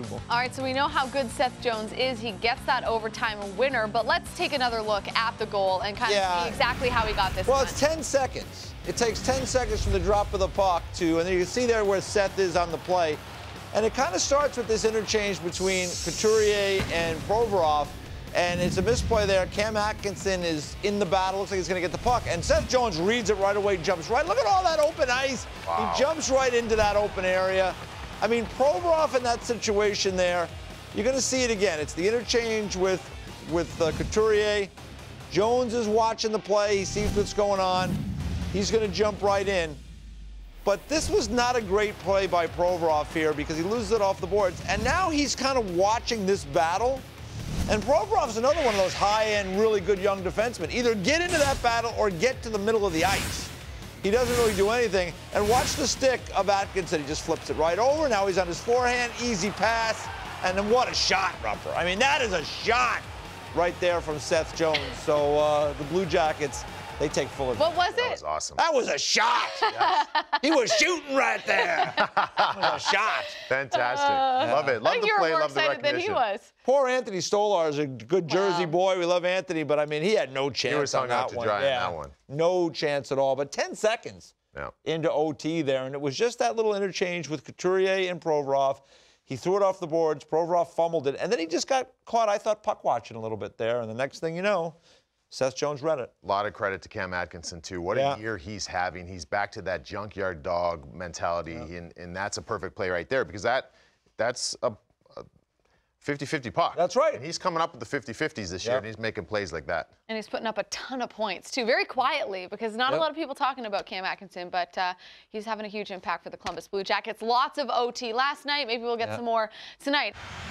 unbelievable. All right, so we know how good Seth Jones is. He gets that overtime winner, but let's take another look at the goal and kind of see exactly how he got this Well, one. it's 10 seconds. It takes 10 seconds from the drop of the puck to, and you can see there where Seth is on the play. And it kind of starts with this interchange between Couturier and Provorov. And it's a misplay there. Cam Atkinson is in the battle. Looks like he's going to get the puck. And Seth Jones reads it right away, jumps right. Look at all that open ice. Wow. He jumps right into that open area. I mean, Provorov in that situation there, you're going to see it again. It's the interchange with Couturier. Jones is watching the play. He sees what's going on. He's going to jump right in. But this was not a great play by Provorov here because he loses it off the boards. And now he's kind of watching this battle. And Provorov's another one of those high-end, really good young defensemen. Either get into that battle or get to the middle of the ice. He doesn't really do anything. And watch the stick of Atkinson. He just flips it right over. Now he's on his forehand, easy pass. And then what a shot, Rumper. I mean, that is a shot right there from Seth Jones. So the Blue Jackets, they take full advantage. What was it? That was awesome. That was a shot. Yes. He was shooting right there. That was a shot. Fantastic. Love it. Love the play, love the recognition. I think you were more excited than he was. Poor Anthony Stolar is a good Jersey boy. We love Anthony, but, I mean, he had no chance he was on that out to one. dry on that one. No chance at all. But 10 seconds into OT there, and it was just that little interchange with Couturier and Provorov. He threw it off the boards. Provorov fumbled it, and then he just got caught, I thought, puck watching a little bit there. And the next thing you know, Seth Jones read it. A lot of credit to Cam Atkinson, too. What a year he's having. He's back to that junkyard dog mentality, and that's a perfect play right there because that's a 50-50 puck. That's right. And he's coming up with the 50-50s this year, and he's making plays like that. And he's putting up a ton of points, too, very quietly, because not a lot of people talking about Cam Atkinson, but he's having a huge impact for the Columbus Blue Jackets. Lots of OT last night. Maybe we'll get some more tonight.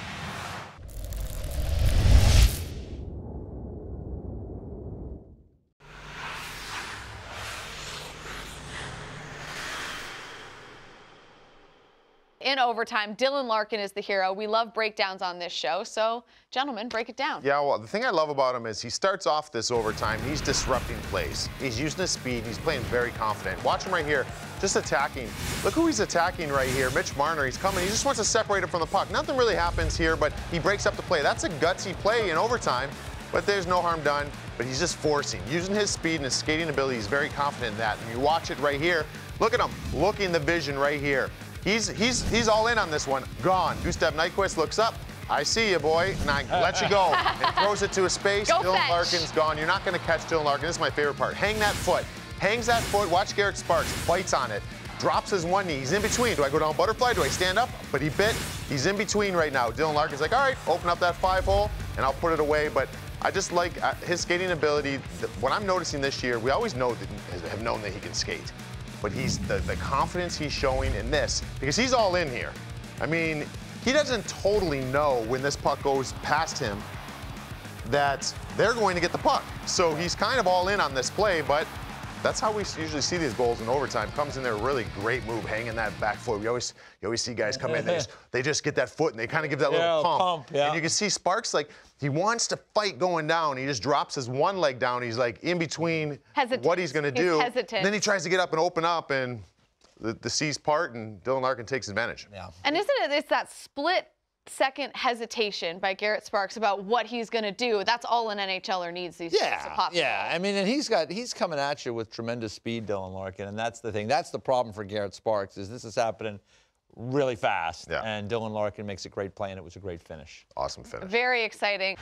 In overtime, Dylan Larkin is the hero. We love breakdowns on this show, so gentlemen, break it down. Yeah, well, the thing I love about him is he starts off this overtime, he's disrupting plays. He's using his speed, he's playing very confident. Watch him right here, just attacking. Look who he's attacking right here, Mitch Marner. He's coming, he just wants to separate it from the puck. Nothing really happens here, but he breaks up the play. That's a gutsy play in overtime, but there's no harm done. But he's just forcing, using his speed and his skating ability. He's very confident in that. And you watch it right here. Look at him, looking the vision right here. He's all in on this one. Gone. Gustav Nyquist looks up. I see you, boy. And I let you go. And throws it to a space. Dylan Larkin's gone. You're not going to catch Dylan Larkin. This is my favorite part. Hang that foot. Hangs that foot. Watch Garrett Sparks. Bites on it. Drops his one knee. He's in between. Do I go down butterfly? Do I stand up? But he bit. He's in between right now. Dylan Larkin's like, all right, open up that 5-hole, and I'll put it away. But I just like his skating ability. What I'm noticing this year, we always have known that he can skate. But he's the confidence he's showing in this, because he's all in here. I mean, he doesn't totally know when this puck goes past him that they're going to get the puck. So he's kind of all in on this play, but that's how we usually see these goals in overtime. Comes in there, really great move, hanging that back foot. You always see guys come in, they just get that foot and they kind of give that little pump. And you can see Sparks, like, he wants to fight going down. He just drops his one leg down. He's like in between what he's going to do. Then he tries to get up and open up, and the seas part, and Dylan Larkin takes advantage. Yeah. And isn't it, it's that split-second hesitation by Garrett Sparks about what he's going to do. That's all an NHLer needs these days to pop. Yeah, I mean, and he's coming at you with tremendous speed, Dylan Larkin, and that's the thing. That's the problem for Garrett Sparks, is this is happening really fast, and Dylan Larkin makes a great play, and it was a great finish. Awesome finish. Very exciting.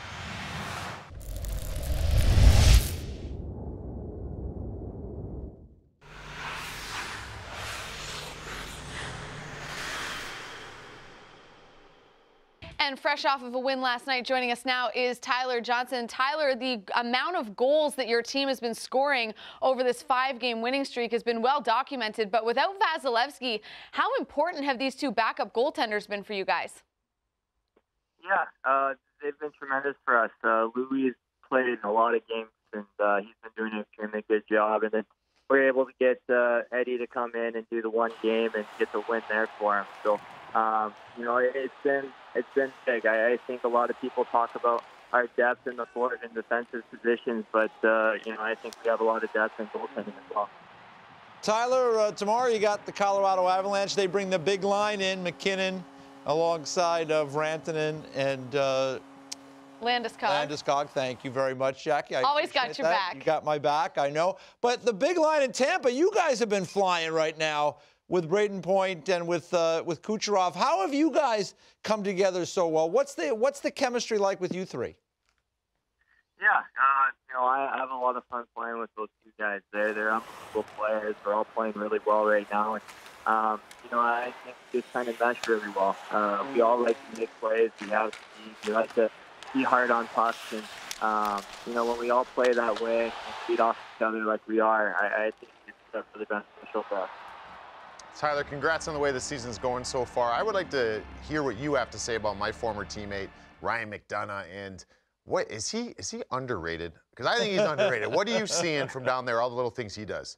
And fresh off of a win last night, joining us now is Tyler Johnson. Tyler, the amount of goals that your team has been scoring over this 5-game winning streak has been well documented, but without Vasilevsky, how important have these two backup goaltenders been for you guys? Yeah, they've been tremendous for us. Louis has played in a lot of games, and he's been doing an extremely good job. And then we're able to get Eddie to come in and do the one game and get the win there for him. So, you know, it's been big. I think a lot of people talk about our depth in the forward and defensive positions, but you know, I think we have a lot of depth in goaltending as well. Tyler, tomorrow you got the Colorado Avalanche. They bring the big line in, McKinnon, alongside of Rantanen and Landeskog. Landeskog. Thank you very much, Jackie. I Always got appreciate your that. back. You got my back, I know. But the big line in Tampa, you guys have been flying right now with Braden Point and with Kucherov. How have you guys come together so well? What's the chemistry like with you three? Yeah, I have a lot of fun playing with those two guys. They're unbelievable players. They're all playing really well right now. And, I think we just kind of mesh really well. We all like to make plays. We like to be hard on pucks. And, when we all play that way and feed off each other like we are, I think it's really beneficial for us. Tyler, congrats on the way the season's going so far. I would like to hear what you have to say about my former teammate, Ryan McDonagh, and what is he underrated? Because I think he's underrated. What are you seeing from down there, all the little things he does?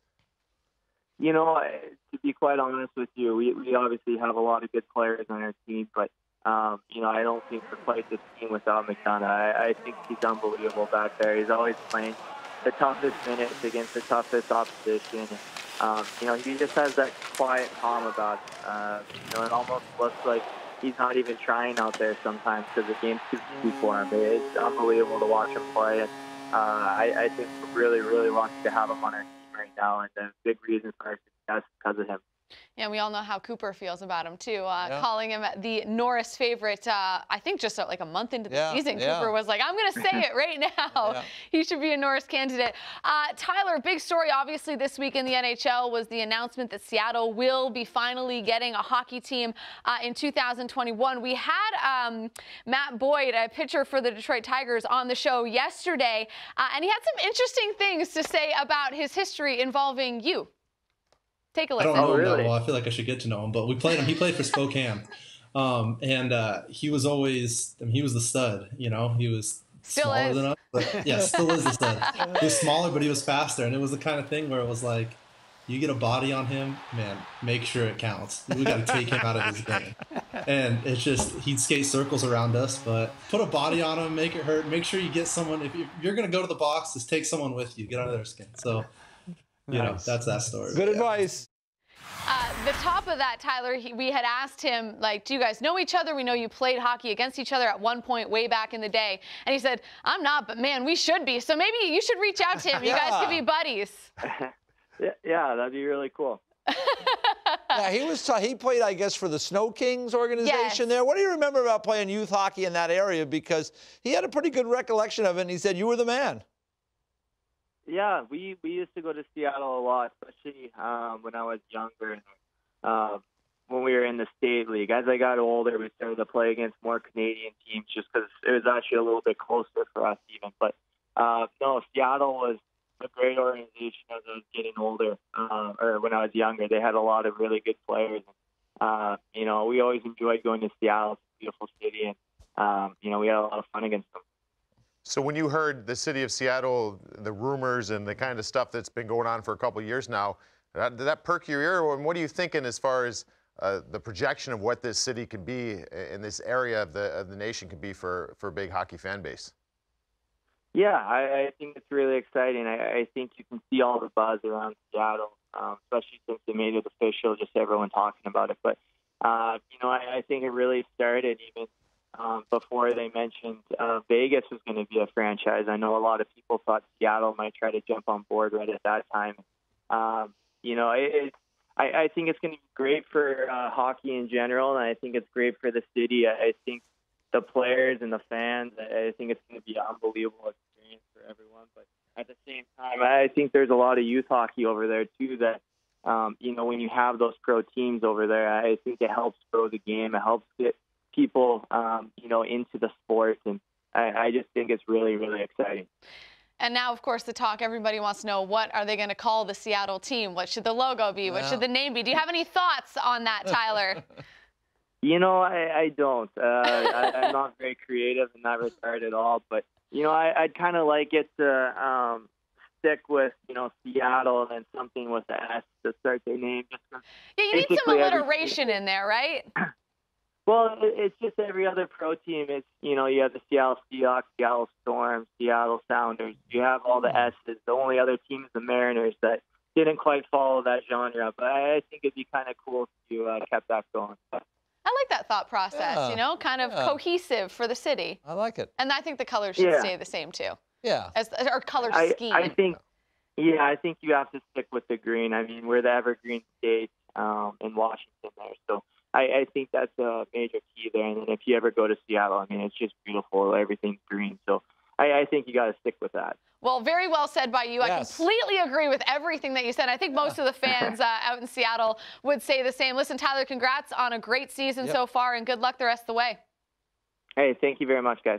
To be quite honest with you, we obviously have a lot of good players on our team, but, I don't think we're quite this team without McDonagh. I think he's unbelievable back there. He's always playing the toughest minutes against the toughest opposition. He just has that quiet calm about him. It almost looks like he's not even trying out there sometimes because the game's too easy for him. It's unbelievable to watch him play. And I think we're really, really lucky to have him on our team right now, and a big reason for our success because of him. Yeah, we all know how Cooper feels about him, too. Calling him the Norris favorite, I think just like a month into the season, Cooper was like, I'm going to say it right now. He should be a Norris candidate. Tyler, big story, obviously, this week in the NHL was the announcement that Seattle will be finally getting a hockey team in 2021. We had Matt Boyd, a pitcher for the Detroit Tigers, on the show yesterday, and he had some interesting things to say about his history involving you. Take a listen. I don't know him that well. I feel like I should get to know him, but we played him. He played for Spokane, and he was always. I mean, he was the stud. He was smaller than us, but yeah, still is the stud. He was smaller, but he was faster, and it was the kind of thing where it was like, you get a body on him, man, make sure it counts. We got to take him out of his game, and it's just he'd skate circles around us, but put a body on him, make it hurt. Make sure you get someone. If you're gonna go to the box, just take someone with you. Get under their skin. So. That's that story. Good advice. The top of that, Tyler, we had asked him, do you guys know each other? We know you played hockey against each other at one point way back in the day. And he said, I'm not, but man, we should be. So maybe you should reach out to him. You guys could be buddies. Yeah, that'd be really cool. Yeah, he played, I guess, for the Snow Kings organization there. What do you remember about playing youth hockey in that area? Because he had a pretty good recollection of it, and he said you were the man. Yeah, we used to go to Seattle a lot, especially when I was younger. When we were in the state league. As I got older, we started to play against more Canadian teams just because it was actually a little bit closer for us even. But, no, Seattle was a great organization as I was getting older, or when I was younger. They had a lot of really good players. We always enjoyed going to Seattle. It's a beautiful city, and, we had a lot of fun against them. So when you heard the city of Seattle, the rumors and the kind of stuff that's been going on for a couple of years now, did that perk your ear? And what are you thinking as far as the projection of what this city can be in this area of the nation can be for a big hockey fan base? Yeah, I think it's really exciting. I think you can see all the buzz around Seattle, especially since they made it official, just everyone talking about it. But, I think it really started even before they mentioned Vegas was going to be a franchise. I know a lot of people thought Seattle might try to jump on board right at that time. I think it's going to be great for hockey in general, and I think it's great for the city. I think the players and the fans, I think it's going to be an unbelievable experience for everyone. But at the same time, I think there's a lot of youth hockey over there, too, that, when you have those pro teams over there, I think it helps grow the game. It helps get people, into the sport, and I just think it's really, really exciting. And now, of course, the talk, everybody wants to know, what are they going to call the Seattle team? What should the logo be? What should the name be? Do you have any thoughts on that, Tyler? I don't. I'm not very creative in that regard at all, but, I'd kind of like it to stick with, Seattle and then something with the S to start their name. Yeah, you need some alliteration in there, right? Well, it's just every other pro team. It's, you have the Seattle Seahawks, Seattle Storm, Seattle Sounders. You have all the S's. The only other team is the Mariners that didn't quite follow that genre. But I think it'd be kind of cool if you kept that going. I like that thought process, you know, kind of cohesive for the city. I like it. And I think the colors should stay the same, too. Yeah. Or color scheme. I think you have to stick with the green. I mean, we're the evergreen state in Washington there. So I think that's a major key there. And then if you ever go to Seattle, I mean, it's just beautiful. Everything's green. So I think you got to stick with that. Well, very well said by you. Yes. I completely agree with everything that you said. I think most of the fans out in Seattle would say the same. Listen, Tyler, congrats on a great season so far, and good luck the rest of the way. Hey, thank you very much, guys.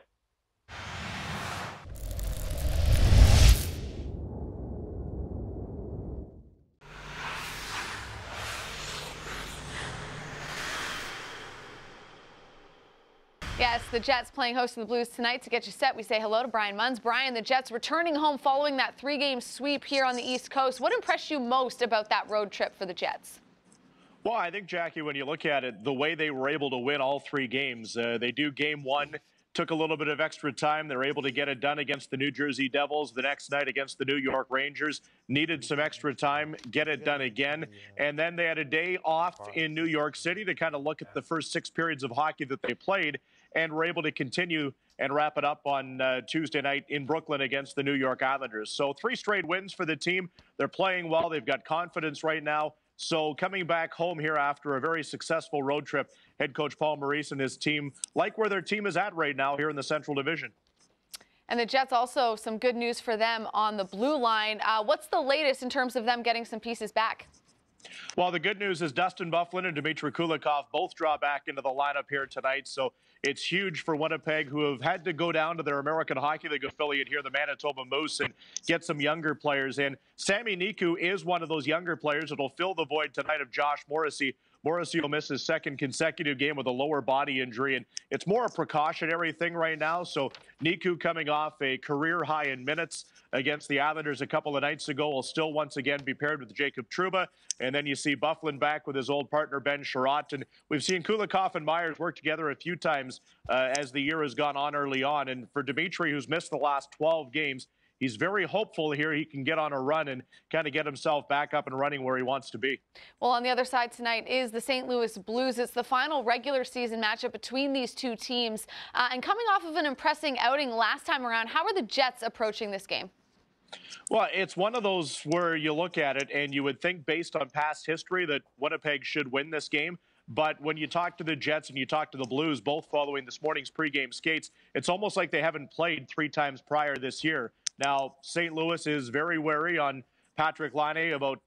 Yes, the Jets playing host to the Blues tonight. To get you set, we say hello to Brian Munz. Brian, the Jets returning home following that 3-game sweep here on the East Coast. What impressed you most about that road trip for the Jets? Well, I think, Jackie, when you look at it, the way they were able to win all 3 games, they do game 1, took a little bit of extra time. They were able to get it done against the New Jersey Devils. The next night against the New York Rangers, needed some extra time, get it done again. And then they had a day off in New York City to kind of look at the first 6 periods of hockey that they played, and were able to continue and wrap it up on Tuesday night in Brooklyn against the New York Islanders. So 3 straight wins for the team. They're playing well. They've got confidence right now. So coming back home here after a very successful road trip, head coach Paul Maurice and his team like where their team is at right now here in the Central Division. And the Jets also, some good news for them on the blue line. What's the latest in terms of them getting some pieces back? Well, the good news is Dustin Byfuglien and Dmitry Kulikov both draw back into the lineup here tonight. So it's huge for Winnipeg, who have had to go down to their American Hockey League affiliate here, the Manitoba Moose, and get some younger players in. Sami Niku is one of those younger players that will fill the void tonight of Josh Morrissey. Morrissey will miss his 2nd consecutive game with a lower body injury, and it's more a precautionary thing right now. So Niku, coming off a career high in minutes against the Islanders a couple of nights ago, will still once again be paired with Jacob Trouba. And then you see Byfuglien back with his old partner Ben Sherratt. And we've seen Kulikov and Myers work together a few times as the year has gone on early on. And for Dmitry, who's missed the last 12 games, he's very hopeful here he can get on a run and kind of get himself back up and running where he wants to be. Well, on the other side tonight is the St. Louis Blues. It's the final regular season matchup between these 2 teams. And coming off of an impressive outing last time around, how are the Jets approaching this game? Well, it's one of those where you look at it and you would think based on past history that Winnipeg should win this game. But when you talk to the Jets and you talk to the Blues, both following this morning's pregame skates, it's almost like they haven't played 3 times prior this year. Now, St. Louis is very wary on Patrik Laine. About,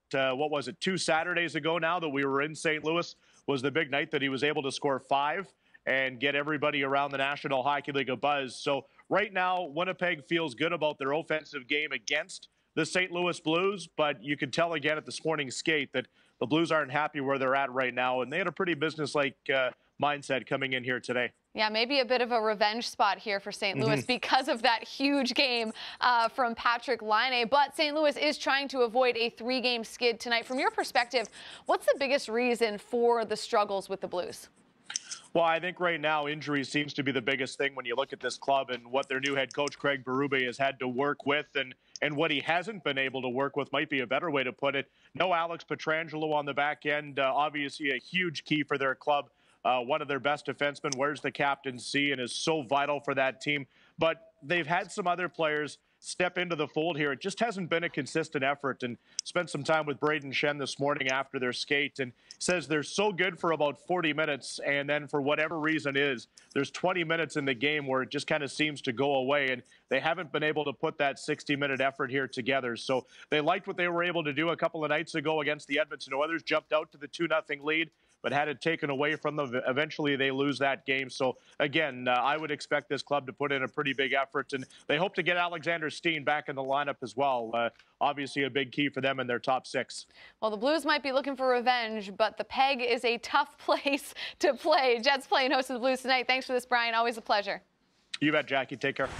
2 Saturdays ago now that we were in St. Louis was the big night that he was able to score 5 and get everybody around the National Hockey League a buzz. So right now, Winnipeg feels good about their offensive game against the St. Louis Blues, but you could tell again at this morning's skate that the Blues aren't happy where they're at right now, and they had a pretty businesslike mindset coming in here today. Yeah, maybe a bit of a revenge spot here for St. Louis because of that huge game from Patrik Laine. But St. Louis is trying to avoid a 3-game skid tonight. From your perspective, what's the biggest reason for the struggles with the Blues? Well, I think right now injuries seems to be the biggest thing when you look at this club and what their new head coach Craig Berube has had to work with, and what he hasn't been able to work with might be a better way to put it. No Alex Pietrangelo on the back end, obviously a huge key for their club. One of their best defensemen wears the captaincy and is so vital for that team. But they've had some other players step into the fold here. It just hasn't been a consistent effort. And spent some time with Braden Shen this morning after their skate, and says they're so good for about 40 minutes, and then for whatever reason there's 20 minutes in the game where it just kind of seems to go away, and they haven't been able to put that 60-minute effort here together. So they liked what they were able to do a couple of nights ago against the Edmonton Oilers, jumped out to the 2-0 lead, but had it taken away from them. Eventually, they lose that game. So, again, I would expect this club to put in a pretty big effort, and they hope to get Alexander Steen back in the lineup as well. Obviously, a big key for them in their top 6. Well, the Blues might be looking for revenge, but the Peg is a tough place to play. Jets playing host of the Blues tonight. Thanks for this, Brian. Always a pleasure. You bet, Jackie. Take care.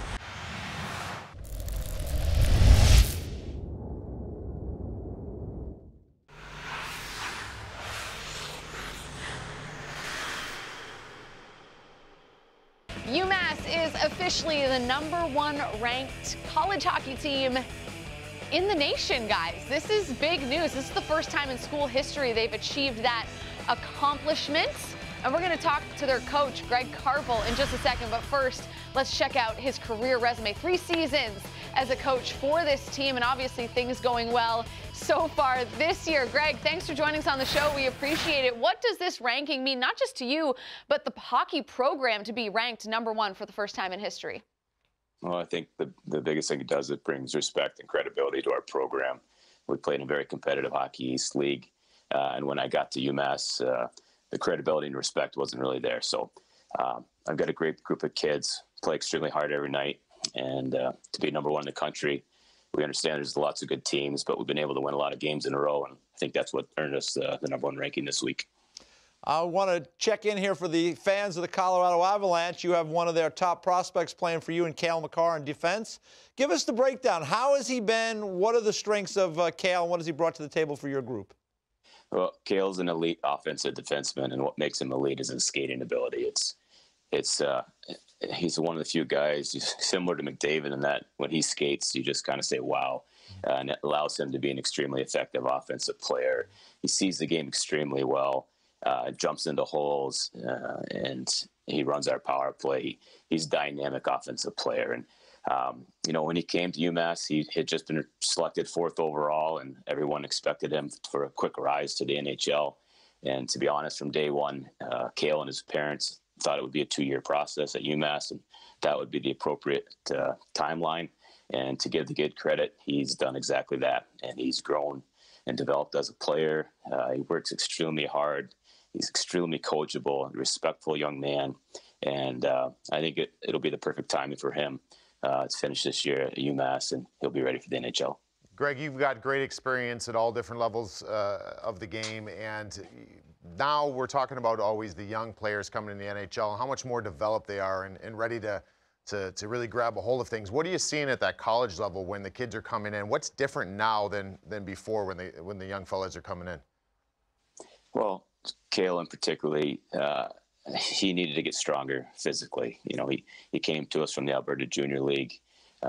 UMass is officially the #1 ranked college hockey team in the nation, guys. This is big news. This is the first time in school history they've achieved that accomplishment. And we're going to talk to their coach, Greg Carvel, in just a second. But first, let's check out his career resume. 3 seasons as a coach for this team, and obviously things going well so far this year. Greg, thanks for joining us on the show. We appreciate it. What does this ranking mean, not just to you, but the hockey program to be ranked #1 for the first time in history? Well, I think the biggest thing it does, it brings respect and credibility to our program. We played in a very competitive Hockey East League, and when I got to UMass, the credibility and respect wasn't really there. So I've got a great group of kids, play extremely hard every night, and to be #1 in the country, we understand there's lots of good teams, but we've been able to win a lot of games in a row, and I think that's what earned us the #1 ranking this week. I want to check in here for the fans of the Colorado Avalanche. You have one of their top prospects playing for you in Cale Makar in defense. Give us the breakdown. How has he been? What are the strengths of Cale, and what has he brought to the table for your group? Well, Cale's an elite offensive defenseman, and what makes him elite is his skating ability. He's one of the few guys similar to McDavid in that when he skates, you just kind of say, wow. And it allows him to be an extremely effective offensive player. He sees the game extremely well, jumps into holes, and he runs our power play. He's a dynamic offensive player. And, when he came to UMass, he had just been selected 4th overall, and everyone expected him for a quick rise to the NHL. And to be honest, from day one, Cale and his parents thought it would be a 2-year process at UMass, and that would be the appropriate timeline. And to give the kid credit, he's done exactly that, and he's grown and developed as a player. He works extremely hard. He's extremely coachable, respectful young man, and I think it'll be the perfect timing for him to finish this year at UMass, and he'll be ready for the NHL. Greg, you've got great experience at all different levels of the game, and now we're talking about always the young players coming in the NHL and how much more developed they are and ready to really grab a hold of things. What are you seeing at that college level when the kids are coming in? What's different now than before when the young fellas are coming in? Well, Cale in particularly, he needed to get stronger physically. He came to us from the Alberta Junior League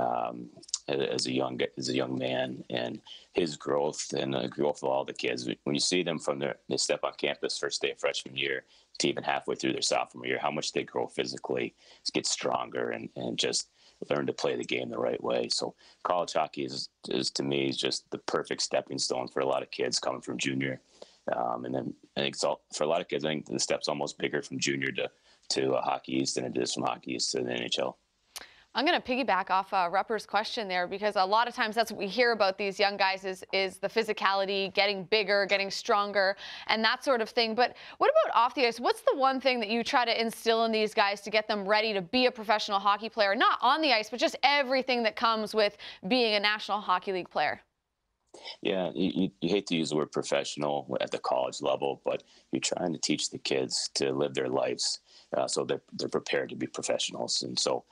as a young man, and his growth and the growth of all the kids. When you see them from they step on campus first day of freshman year to even halfway through their sophomore year, how much they grow physically, get stronger, and just learn to play the game the right way. So college hockey is to me is just the perfect stepping stone for a lot of kids coming from junior. And then I think for a lot of kids, I think the step's almost bigger from junior to Hockey East than it is from Hockey East to the NHL. I'm going to piggyback off Rupper's question there, because a lot of times that's what we hear about these young guys is the physicality, getting bigger, getting stronger, and that sort of thing. But what about off the ice? What's the one thing that you try to instill in these guys to get them ready to be a professional hockey player? Not on the ice, but just everything that comes with being a National Hockey League player. Yeah, you hate to use the word professional at the college level, but you're trying to teach the kids to live their lives so they're prepared to be professionals. And so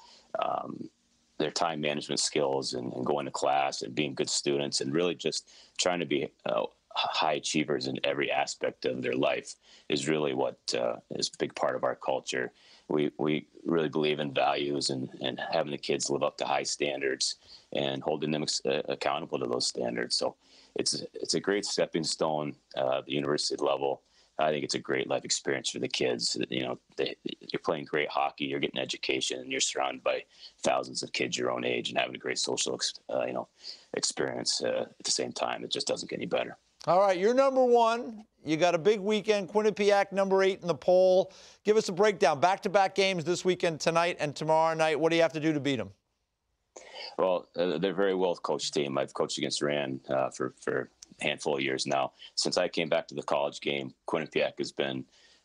their time management skills and going to class and being good students and really just trying to be high achievers in every aspect of their life is really what is a big part of our culture. We really believe in values and having the kids live up to high standards and holding them accountable to those standards. So it's a great stepping stone at the university level. I think it's a great life experience for the kids. You're playing great hockey, you're getting education, and you're surrounded by thousands of kids your own age and having a great social experience at the same time. It just doesn't get any better. All right, you're #1. You got a big weekend. Quinnipiac, #8 in the poll. Give us a breakdown. Back-to-back games this weekend, tonight and tomorrow night. What do you have to do to beat them? Well, they're a very well-coached team. I've coached against Rand for a handful of years now. Since I came back to the college game, Quinnipiac has been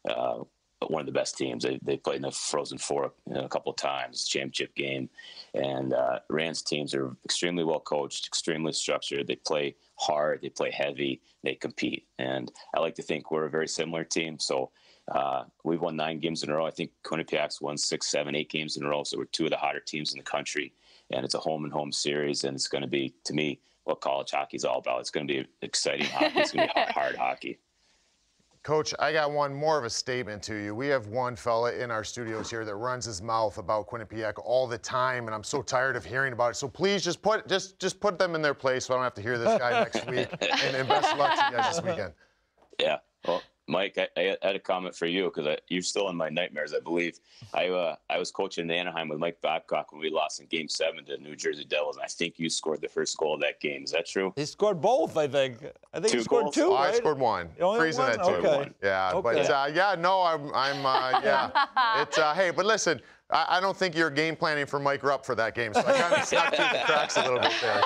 one of the best teams. They played in the Frozen Four a couple of times, championship game. And Rand's teams are extremely well-coached, extremely structured. They play hard, they play heavy, they compete. And I like to think we're a very similar team. So we've won 9 games in a row. I think Quinnipiac's won 6, 7, 8 games in a row. So we're 2 of the hotter teams in the country. And it's a home-and-home series, and it's going to be, to me, what college hockey is all about. It's going to be exciting hockey. It's going to be hard hockey. Coach, I got one more of a statement to you. We have one fella in our studios here that runs his mouth about Quinnipiac all the time, and I'm so tired of hearing about it. So please just put them in their place so I don't have to hear this guy next week. And best of luck to you guys this weekend. Yeah. Well, Mike, I had a comment for you because you're still in my nightmares, I believe. I was coaching in Anaheim with Mike Babcock when we lost in Game 7 to New Jersey Devils, and I think you scored the first goal of that game. Is that true? He scored both, I think. I think he scored goals? 2, right? I scored 1. Freezing at 2. Okay. Yeah, Okay. but yeah, no, yeah. It's hey, but listen, I don't think you're game planning for Mike Rupp for that game, so I kind of snuck through the cracks a little bit there.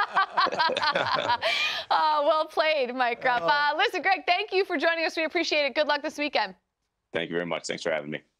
Well played, Mike Rupp. Listen, Greg, thank you for joining us. We appreciate it. Good luck this weekend. Thank you very much. Thanks for having me.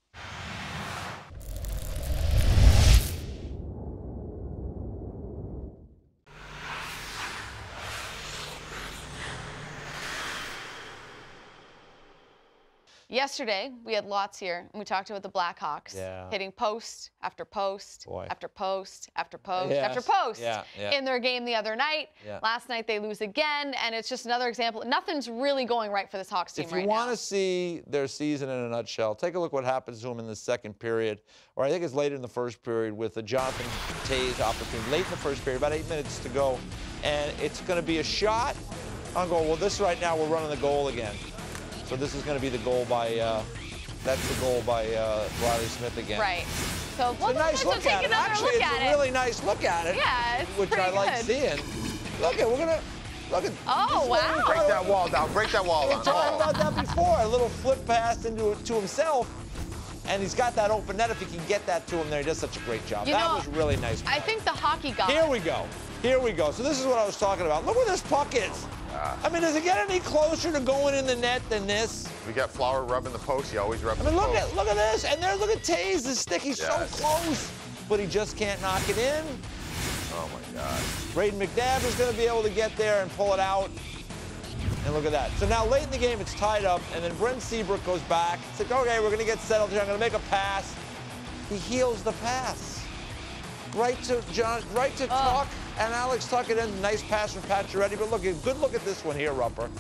Yesterday, we had lots here, and we talked about the Blackhawks hitting post after post after post after post after post in their game the other night. Last night, they lose again, and it's just another example. Nothing's really going right for this Hawks team right now. If you want to see their season in a nutshell, take a look what happens to them in the second period, or I think it's later in the first period with the Jonathan Toews opportunity. Late in the first period, about 8 minutes to go, and it's going to be a shot on goal. Well, this right now, we're running the goal again. So this is going to be the goal by, that's the goal by Riley Smith again. Right. So it's a nice look at it. Actually, it's a really nice look at it. Yeah, it's which I like seeing. Look at, we're going to, look at. Oh, wow. Break that wall down. Break that wall down. We talked about that before. A little flip pass to himself. And he's got that open net. If he can get that to him there, he does such a great job. That was really nice play. I think the hockey guy. Here we go. Here we go. So this is what I was talking about. Look where this puck is. I mean, does it get any closer to going in the net than this? We got Flower rubbing the post. He always rubbing the post. Look at this. And there, look at Toews. The stick, he's so close. But he just can't knock it in. Oh, my God. Braden McNabb is going to be able to get there and pull it out. And look at that. So now late in the game, it's tied up. And then Brent Seabrook goes back. It's like, okay, we're going to get settled here. I'm going to make a pass. He heals the pass. Right to Tuck, and Alex Tuck it in. Nice pass from Pacioretty. But look, good look at this one here, Rupper.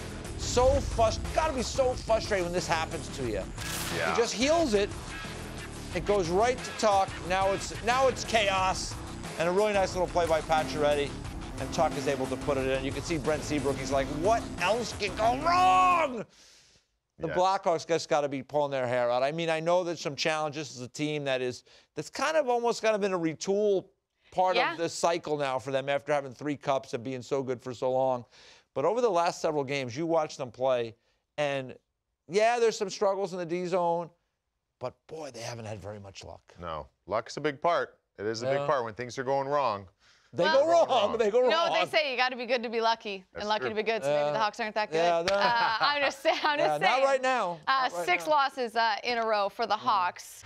So gotta be so frustrating when this happens to you. Yeah. He just heals it. It goes right to Tuck. Now it's chaos, and a really nice little play by Pacioretty, and Tuck is able to put it in. You can see Brent Seabrook. He's like, what else can go wrong? The Blackhawks just got to be pulling their hair out. I mean, I know there's some challenges as a team that's kind of almost kind of been a retool part of the cycle now for them after having 3 cups and being so good for so long. But over the last several games, you watch them play, and there's some struggles in the D zone, but boy, they haven't had very much luck. No, luck's a big part. It is a big part when things are going wrong. They go wrong. They go wrong. You know what they say? You got to be good to be lucky, and lucky to be good. So maybe the Hawks aren't that good. Yeah, I'm just saying. Not right now. 6 losses in a row for the Hawks.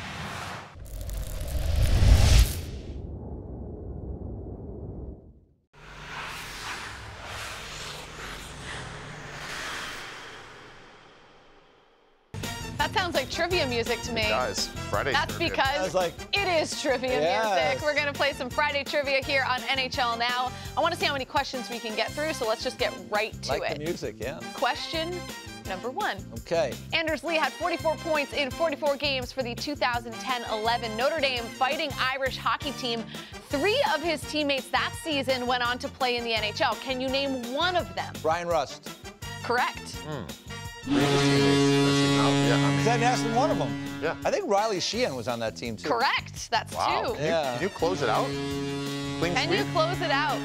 That sounds like trivia music to me. It does. Friday That's trivia. because it is trivia music. We're going to play some Friday trivia here on NHL Now. I want to see how many questions we can get through, so let's just get right to it. Like the music, Question number 1. Okay. Anders Lee had 44 points in 44 games for the 2010-11 Notre Dame Fighting Irish hockey team. 3 of his teammates that season went on to play in the NHL. Can you name one of them? Brian Rust. Correct. That Naslin one of them. Yeah. I think Riley Sheehan was on that team too. Correct. That's 2. Can you close it out? Can you close it out?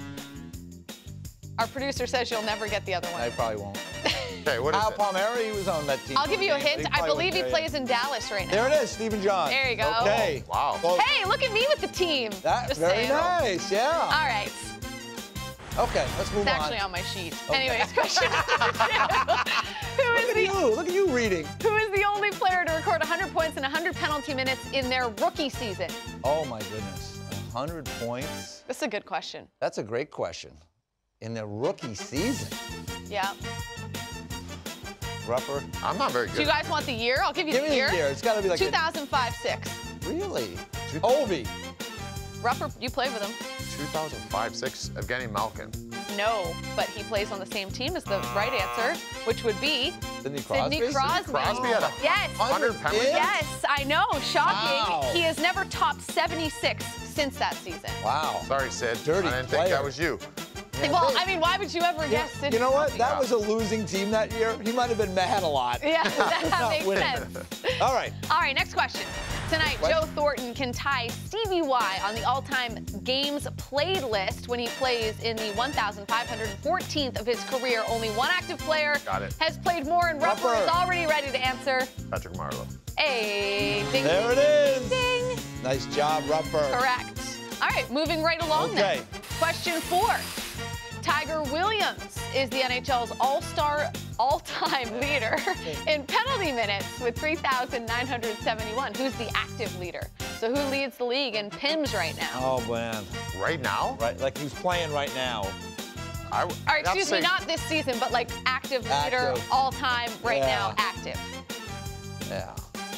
Our producer says you'll never get the other one. I probably won't. Okay, what is Al it? Palmieri, he was on that team. I'll give you a hint. I believe he plays in Dallas right now. There it is, Stephen John. There you go. Okay. Wow. Well, Hey, look at me with the team. That's very nice, yeah. All right. Okay, let's move on. It's actually on my sheet. Okay. Anyways, question number 2. Look at you reading. Who is the only player to record 100 points and 100 penalty minutes in their rookie season? Oh, my goodness. 100 points? This is a good question. That's a great question. In their rookie season? Yeah. Rupper? I'm not very good. Do you guys want the year? I'll give you Give the me year. the year. It's got to be like 2005-06. Really? Ovi. Rupper, you played with him. 2005-06, Evgeny Malkin. No, but he plays on the same team as the right answer, which would be Sidney Crosby. Sidney Crosby. Crosby had a Yes. 100 penalties? Yes, I know. Shocking. Wow. He has never topped 76 since that season. Wow. Sorry, Sid. Dirty I didn't think player. that was you. Well, I mean, why would you ever guess Sidney You know what? Crosby? That was a losing team that year. He might have been mad a lot. Yeah, that makes winning. sense. All right. All right, next question. Tonight, Joe Thornton can tie Stevie Y on the all-time games played list when he plays in the 1,514th of his career. Only one active player has played more, and Rupper is already ready to answer. Patrick Marleau. Hey, ding, There it is. ding. Nice job, Rupper. Correct. All right, moving right along then. Question 4. Tiger Williams is the NHL's all-star, all-time leader in penalty minutes with 3,971. Who's the active leader? So who leads the league in PIMS right now? Oh, man. Right now? Right, like he's playing right now. All right, excuse me, not this season, but like active leader, all-time, right now, active. Yeah.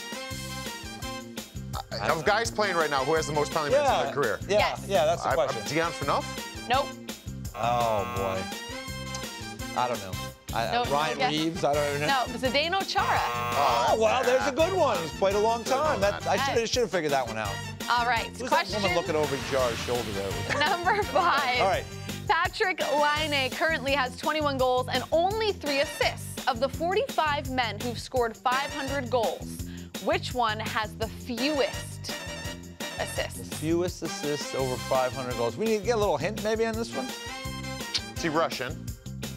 Of guys playing right now, who has the most penalty minutes in their career? Yeah, Yes. yeah, that's the question. Dion Phaneuf? Nope. Oh, boy. I don't know. Nope, Ryan no guess. Reeves, I don't even know. No, Zdeno Chara. Oh, well, there's a good one. He's played a long time. I should have figured that one out. All right, Who's question that woman looking over Jar's shoulder there? number 5. All right. Patrick Laine currently has 21 goals and only 3 assists. Of the 45 men who've scored 500 goals, which one has the fewest assists? Fewest assists over 500 goals. We need to get a little hint maybe on this one. Is he Russian?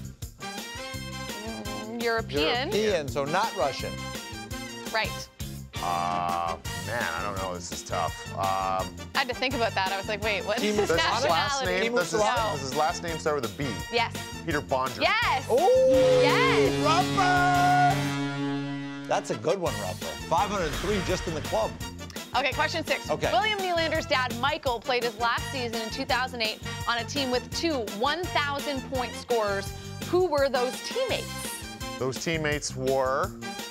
European. European, so not Russian. Right. Man, I don't know. This is tough. I had to think about that. I was like, wait, what is Timo his Does his last nationality? name? Does his last name start with a B? Yes. Peter Bonger. Yes. Oh, Yes. Rupper! That's a good one, Rupper. 503 just in the club. Okay, question 6. Okay. William Nylander's dad, Michael, played his last season in 2008 on a team with 2 1,000-point scorers. Who were those teammates? Those teammates were.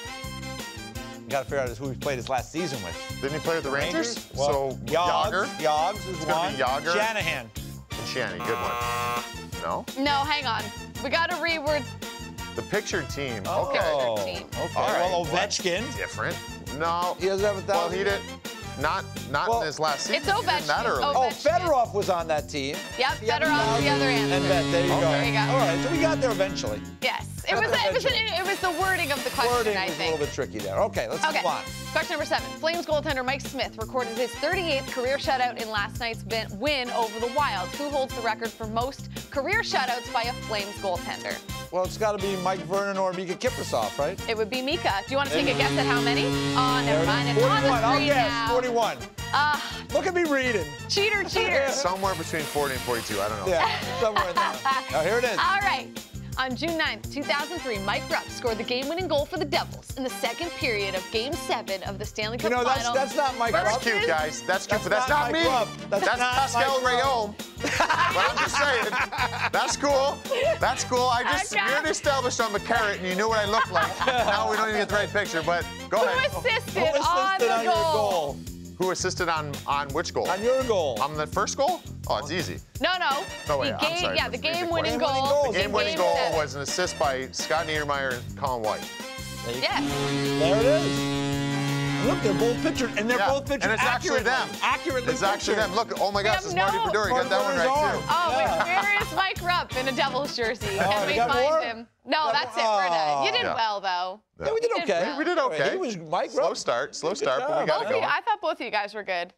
You got to figure out who he played his last season with. Didn't he play with the Rangers? Well, So Yager. Yogs is It's gonna one. be Yager. Shanahan. And Shanny, good one. No? No, hang on. We got to reword. The pictured team. Oh, Okay. team. Okay. All right. Well, Ovechkin. Different. No. He doesn't have 1,000. Well, he did. Not Well, in his last season. It's He didn't that Ovechkin. early. Oh, Fedorov was on that team. Yep, Fedorov's the other answer. And there you go. There you go. All right, so we got there eventually. Yes. It was the wording of the question, Wording I was think. a little bit tricky there. Okay, let's Okay. move on. Question number 7. Flames goaltender Mike Smith recorded his 38th career shutout in last night's win over the Wild. Who holds the record for most career shutouts by a Flames goaltender? Well, it's got to be Mike Vernon or Mika Kiprusoff, right? It would be Mika. Do you want to take a guess at how many? Oh, never mind. It's 41. on the I'll screen guess. now. 41. Look at me reading. Cheater. Somewhere between 40 and 42. I don't know. Yeah, somewhere in there. Now, here it is. All right. On June 9th, 2003, Mike Rupp scored the game-winning goal for the Devils in the second period of Game 7 of the Stanley Cup You know, Final. that's not Mike That's Rupp. cute, guys. That's cute, but that's not Mike me. Rupp. That's That's not Pascal Mike Rayom. But I'm just saying, that's cool. That's cool. Okay. We already established I'm a carrot, and you knew what I looked like. Now we don't even get the right picture, but go Who ahead. assisted, Who on assisted the on your goal? goal? Who assisted on which goal? On your goal. On the first goal? Oh, it's easy. No. No, wait, The I'm sorry. Yeah, the Let's read the game-winning question. goal. Game-winning The game-winning Game goal 7. was an assist by Scott Niedermayer and Colin White. Yes. There it is. Look, they're both pictured, and they're Yeah, both pictured and it's actually accurately. them. Accurately It's actually pictured. them. Look, oh my gosh, have it's Marty no- Brodeur. You got that one Marty right, Brodeur. too. Oh, Yeah. wait, where is Mike Rupp in a Devils jersey? Can you we got find more? him? No, that's it. We're done. You did Yeah. well, though. Yeah, we did You did okay. well. We did okay. He was Mike Slow Rupp. start, but we job. got it Both of you, going. I thought both of you guys were good.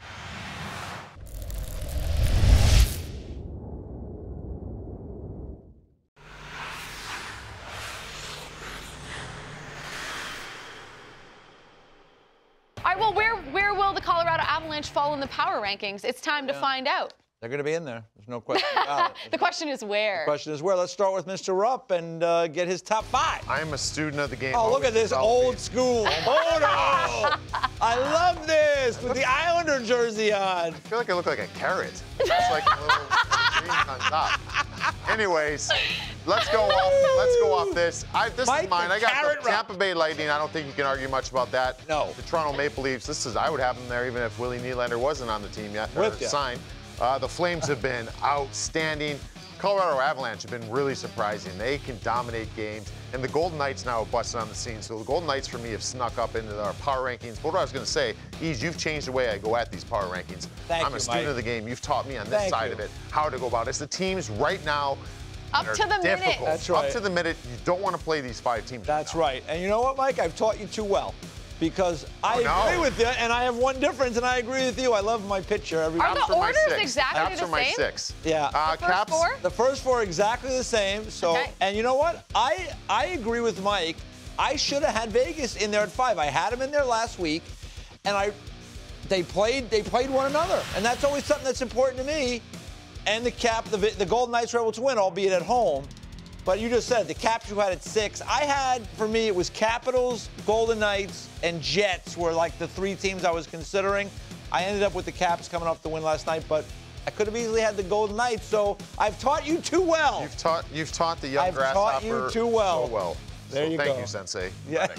All right, well, where will the Colorado Avalanche fall in the power rankings? It's time to find out. They're going to be in there. There's no question about it. The question is where. The question is where. Let's start with Mr. Rupp and get his top 5. I am a student of the game. Oh, look at this Always old school photo. I love this with the Islander jersey on. I feel like I look like a carrot. Just like a little greens on top. Anyways, let's go off this. This Mike is mine. the I got Carrot the Tampa Bay Lightning. I don't think you can argue much about that. No. The Toronto Maple Leafs. I would have them there even if Willie Nylander wasn't on the team yet. Or With ya. signed. The Flames have been outstanding. Colorado Avalanche have been really surprising. They can dominate games, and the Golden Knights now have busted on the scene. So the Golden Knights, for me, have snuck up into our power rankings. But what I was going to say, Ease, you've changed the way I go at these power rankings. I'm a student of the game. You've taught me on this side of it how to go about it. It's the teams right now up to the minute. That's right. Up to the minute. You don't want to play these 5 teams. That's right. And you know what, Mike? I've taught you too well. Because I agree with you, and I have one difference, and I agree with you. I love my picture every Are the orders exactly the same? my 6. Yeah. The first 4? The first 4 are exactly the same. So, and you know what? I agree with Mike. I should have had Vegas in there at 5. I had them in there last week, and they played one another, and that's always something that's important to me. And the Golden Knights were able to win, albeit at home. But you just said the Caps you had at 6. I had, for me, it was Capitals, Golden Knights, and Jets were like the 3 teams I was considering. I ended up with the Caps coming off the win last night, but I could have easily had the Golden Knights. So I've taught you too well. You've taught the young grasshopper taught you too well. So well. There you go. Thank you, Sensei.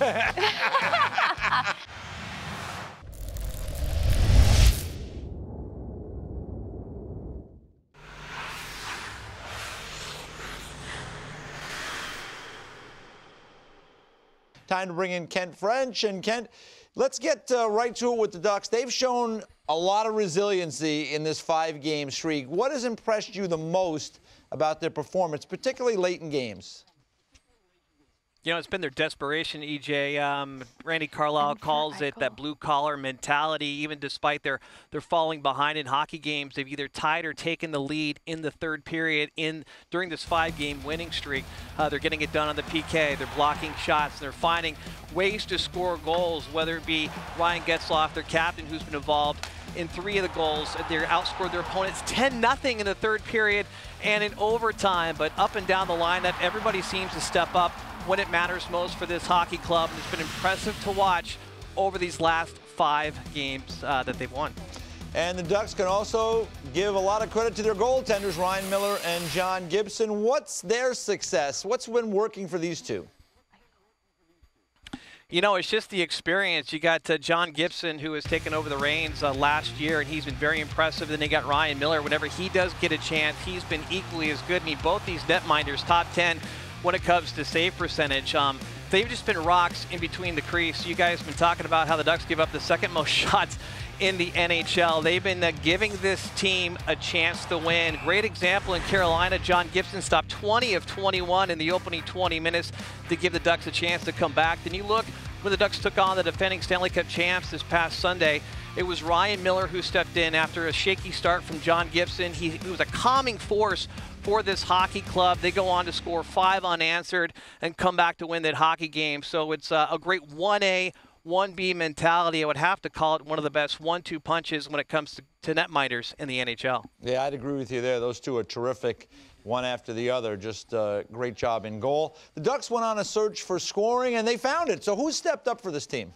Yeah. Time to bring in Kent French. And Kent, let's get right to it with the Ducks. They've shown a lot of resiliency in this 5-game streak. What has impressed you the most about their performance, particularly late in games? You know, it's been their desperation, EJ. Randy Carlyle calls it that blue-collar mentality. Even despite their falling behind in hockey games, they've either tied or taken the lead in the third period during this 5-game winning streak. They're getting it done on the PK. They're blocking shots. They're finding ways to score goals, whether it be Ryan Getzlaf, their captain, who's been involved in 3 of the goals. They outscored their opponents 10-0 in the third period and in overtime. But up and down the line, that everybody seems to step up when it matters most for this hockey club. It's been impressive to watch over these last 5 games that they've won. And the Ducks can also give a lot of credit to their goaltenders, Ryan Miller and John Gibson. What's their success? What's been working for these two? You know, it's just the experience. You got John Gibson, who has taken over the reins last year, and he's been very impressive. Then you got Ryan Miller. Whenever he does get a chance, he's been equally as good. I mean, both these netminders, top 10 when it comes to save percentage. They've just been rocks in between the crease. You guys have been talking about how the Ducks give up the second most shots in the NHL. They've been giving this team a chance to win. Great example in Carolina. John Gibson stopped 20 of 21 in the opening 20 minutes to give the Ducks a chance to come back. Then you look when the Ducks took on the defending Stanley Cup champs this past Sunday. It was Ryan Miller who stepped in after a shaky start from John Gibson. He was a calming force for this hockey club. They go on to score 5 unanswered and come back to win that hockey game. So it's a great 1A, 1B mentality. I would have to call it one of the best 1-2 punches when it comes to netminders in the NHL. Yeah, I'd agree with you there. Those two are terrific, one after the other. Just a great job in goal. The Ducks went on a search for scoring, and they found it. So who stepped up for this team?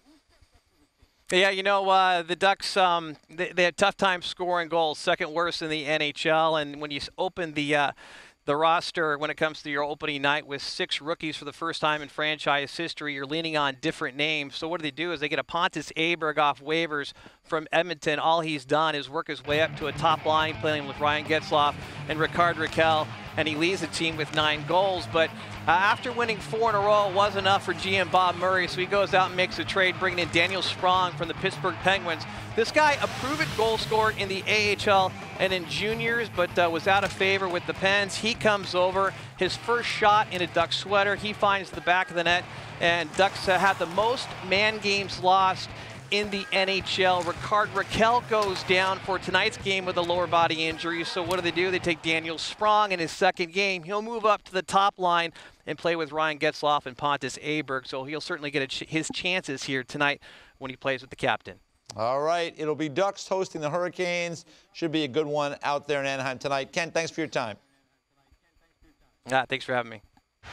Yeah, you know, the Ducks, they had a tough time scoring goals, second worst in the NHL. And when you open the roster, when it comes to your opening night with 6 rookies for the first time in franchise history, you're leaning on different names. So what do? Is they get a Pontus Aberg off waivers from Edmonton. All he's done is work his way up to a top line, playing with Ryan Getzlaf and Rickard Rakell, and he leads the team with 9 goals. But after winning 4 in a row, it wasn't enough for GM Bob Murray, so he goes out and makes a trade, bringing in Daniel Sprong from the Pittsburgh Penguins. This guy, a proven goal scorer in the AHL and in juniors, but was out of favor with the Pens. He comes over, his first shot in a Duck sweater. He finds the back of the net, and Ducks have the most man games lost in the NHL. Rickard Rakell goes down for tonight's game with a lower body injury. So what do? They take Daniel Sprong in his second game. He'll move up to the top line and play with Ryan Getzlaf and Pontus Aberg. So he'll certainly get his chances here tonight when he plays with the captain. All right, it'll be Ducks hosting the Hurricanes. Should be a good one out there in Anaheim tonight. Ken, thanks for your time. Thanks for having me.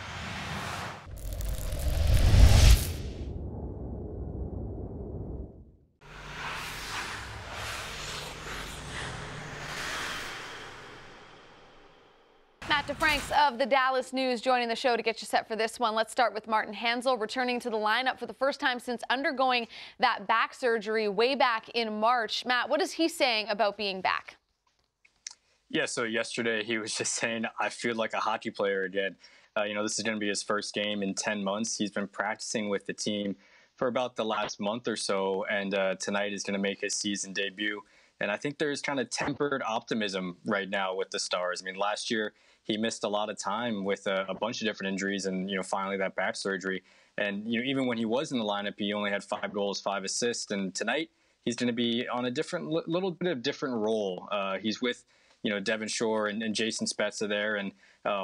Matt DeFranks of the Dallas News joining the show to get you set for this one. Let's start with Martin Hanzal returning to the lineup for the first time since undergoing that back surgery way back in March. Matt, what is he saying about being back? Yeah, so yesterday he was just saying, I feel like a hockey player again. This is going to be his first game in 10 months. He's been practicing with the team for about the last month or so, and tonight is going to make his season debut. And I think there's kind of tempered optimism right now with the Stars. I mean, last year he missed a lot of time with a bunch of different injuries and, finally that back surgery. And, even when he was in the lineup, he only had 5 goals, 5 assists. And tonight he's going to be on a little bit of different role. He's with, Devin Shore and Jason Spezza there. And,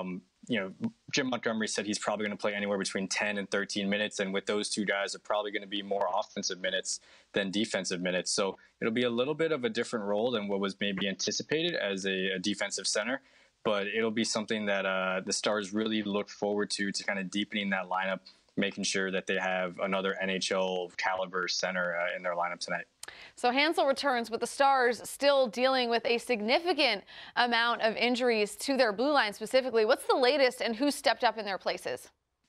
Jim Montgomery said he's probably going to play anywhere between 10 and 13 minutes. And with those two guys, are probably going to be more offensive minutes than defensive minutes. So it'll be a little bit of a different role than what was maybe anticipated as a defensive center. But it'll be something that the Stars really look forward to kind of deepening that lineup, making sure that they have another NHL caliber center in their lineup tonight. So Hansel returns, with the Stars still dealing with a significant amount of injuries to their blue line specifically. What's the latest, and who stepped up in their places?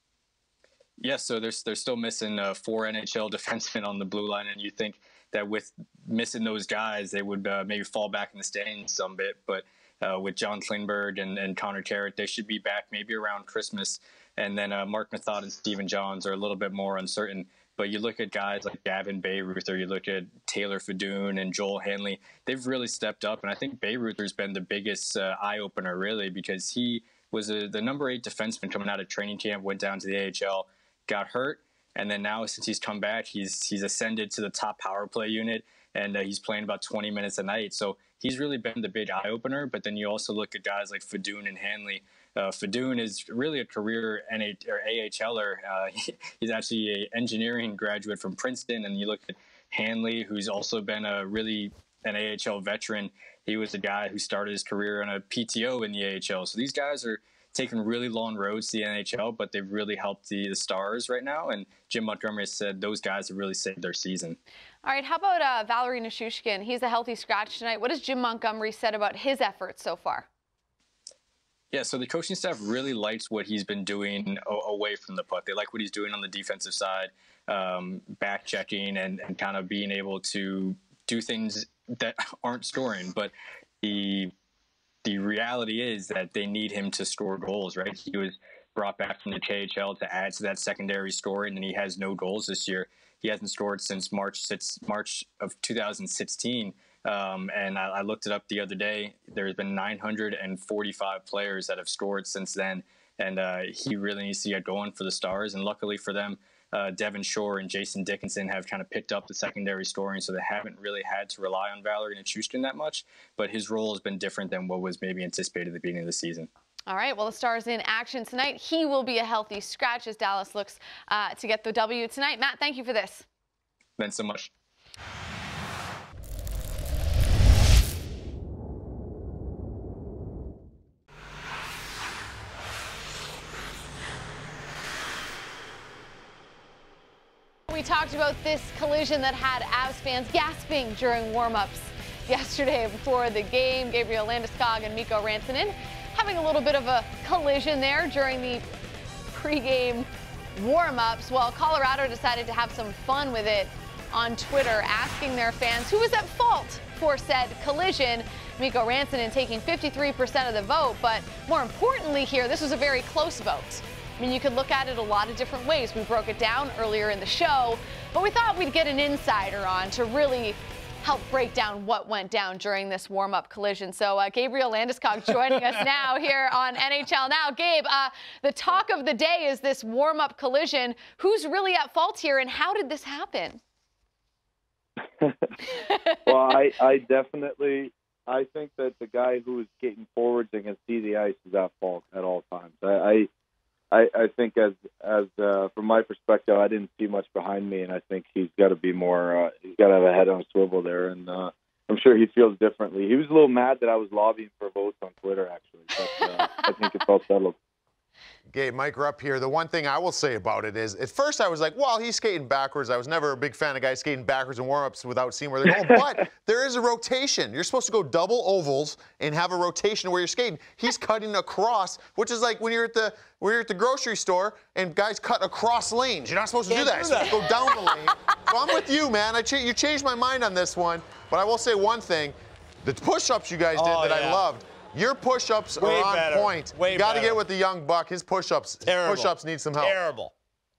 Yes, so they're still missing 4 NHL defensemen on the blue line, and you think that with missing those guys, they would maybe fall back in the standings some bit. But with John Klingberg and Connor Carrot, they should be back maybe around Christmas. And then Mark Method and Stephen Johns are a little bit more uncertain. But you look at guys like Gavin Bayreuther, or you look at Taylor Fedun and Joel Hanley, they've really stepped up. And I think Bayreuther's been the biggest eye-opener, really, because he was the number 8 defenseman coming out of training camp, went down to the AHL, got hurt, and then now since he's come back, he's ascended to the top power play unit, and he's playing about 20 minutes a night. So he's really been the big eye-opener. But then you also look at guys like Fedun and Hanley. Fedun is really a career AHLer. He's actually an engineering graduate from Princeton. And you look at Hanley, who's also been an AHL veteran. He was a guy who started his career on a PTO in the AHL. So these guys are taking really long roads to the NHL, but they've really helped the Stars right now. And Jim Montgomery said those guys have really saved their season. All right, how about Valeri Nichushkin? He's a healthy scratch tonight. What has Jim Montgomery said about his efforts so far? Yeah, so the coaching staff really likes what he's been doing away from the puck. They like what he's doing on the defensive side, back checking and kind of being able to do things that aren't scoring. But the reality is that they need him to score goals, right? He was brought back from the KHL to add to that secondary scoring, and he has no goals this year. He hasn't scored since March of 2016. And I looked it up the other day. There's been 945 players that have scored since then. And he really needs to get going for the Stars. And luckily for them, Devin Shore and Jason Dickinson have kind of picked up the secondary scoring, so they haven't really had to rely on Valeri Nichushkin that much. But his role has been different than what was maybe anticipated at the beginning of the season. All right, well, the Stars in action tonight. He will be a healthy scratch as Dallas looks to get the W tonight. Matt, thank you for this. Thanks so much. We talked about this collision that had Avs fans gasping during warm-ups yesterday before the game. Gabriel Landeskog and Mikko Rantanen having a little bit of a collision there during the pregame warm-ups. Well, Colorado decided to have some fun with it on Twitter, asking their fans who was at fault for said collision. Mikko Rantanen taking 53% of the vote, but more importantly here, this was a very close vote. I mean, you could look at it a lot of different ways. We broke it down earlier in the show, but we thought we'd get an insider on to really help break down what went down during this warm-up collision. So Gabriel Landeskog joining us now here on NHL Now. Gabe, the talk of the day is this warm-up collision. Who's really at fault here, and how did this happen? Well, I definitely think that the guy who is skating forwards and can see the ice is at fault at all times. I think as from my perspective, I didn't see much behind me, and I think he's got to be more. He's got to have a head on a swivel there, and I'm sure he feels differently. He was a little mad that I was lobbying for votes on Twitter, actually, but I think it's all settled. Gabe, Mike Rupp here. The one thing I will say about it is, at first I was like, well, he's skating backwards. I was never a big fan of guys skating backwards in warm-ups without seeing where they're going. But there is a rotation. You're supposed to go double ovals and have a rotation where you're skating. He's cutting across, which is like when you're at the grocery store and guys cut across lanes. You're not supposed to do that. You're supposed to go down the lane. So I'm with you, man. You changed my mind on this one. But I will say one thing. The push-ups you guys did I loved. Your push-ups are Way on better. point. Way You got to better. get with the young buck. His push-ups need some help. Terrible.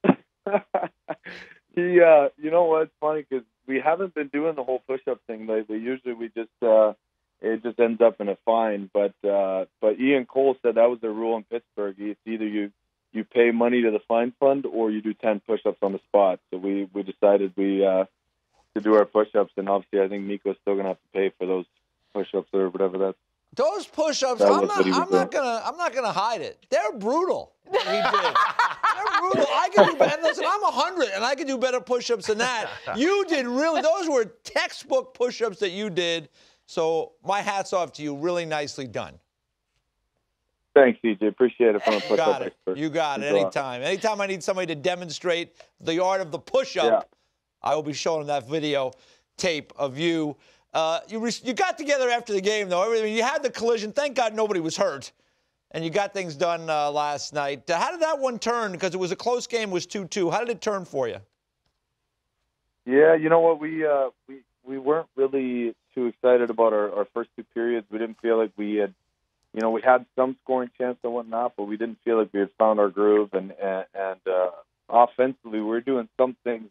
You know what? It's funny because we haven't been doing the whole push-up thing lately. Usually we just it just ends up in a fine. But Ian Cole said that was the rule in Pittsburgh. It's either you pay money to the fine fund or you do 10 push-ups on the spot. So we decided to do our push-ups, and obviously I think Mikko's still gonna have to pay for those push-ups or whatever that's. Those push-ups, I'm not gonna hide it. They're brutal. He did. They're brutal. I can do better. Listen, I'm 100, and I can do better push-ups than that. You did really. Those were textbook push-ups that you did. So my hat's off to you. Really nicely done. Thanks, CJ. Appreciate it from a push-up Got it. expert. You got it. Anytime. Anytime I need somebody to demonstrate the art of the push-up, I will be showing them that video tape of you. You got together after the game, though. You had the collision. Thank God nobody was hurt. And you got things done last night. How did that one turn? Because it was a close game, it was 2-2. How did it turn for you? Yeah, you know what? We weren't really too excited about our first two periods. We didn't feel like we had, we had some scoring chance and whatnot, but we didn't feel like we had found our groove. And offensively, we were doing some things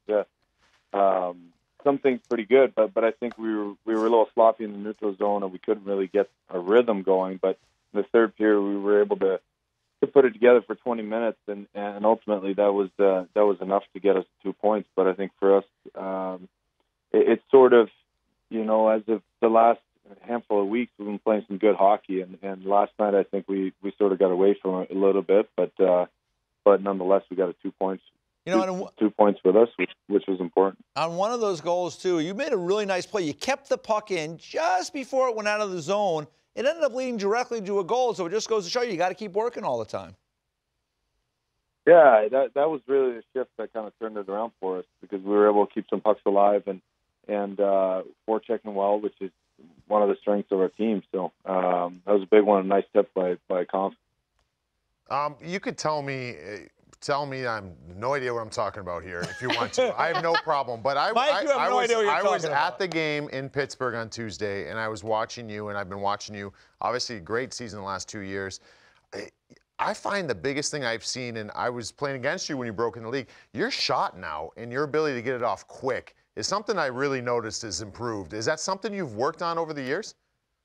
pretty good, but I think we were a little sloppy in the neutral zone, and we couldn't really get a rhythm going. But in the third period, we were able to put it together for 20 minutes, and ultimately that was enough to get us 2 points. But I think for us, it's sort of, as of the last handful of weeks, we've been playing some good hockey, and last night I think we sort of got away from it a little bit, but nonetheless we got a 2 points. 2 points with us, which was important. On one of those goals, too, you made a really nice play. You kept the puck in just before it went out of the zone. It ended up leading directly to a goal, so it just goes to show you got to keep working all the time. Yeah, that was really the shift that kind of turned it around for us, because we were able to keep some pucks alive and forechecking well, which is one of the strengths of our team. So that was a big one, a nice step by Conf. You could tell me I'm no idea what I'm talking about here if you want to. I have no problem. But I was at the game in Pittsburgh on Tuesday, and I was watching you, and I've been watching you. Obviously, a great season the last 2 years. I find the biggest thing I've seen, and I was playing against you when you broke in the league, your shot now and your ability to get it off quick is something I really noticed has improved. Is that something you've worked on over the years?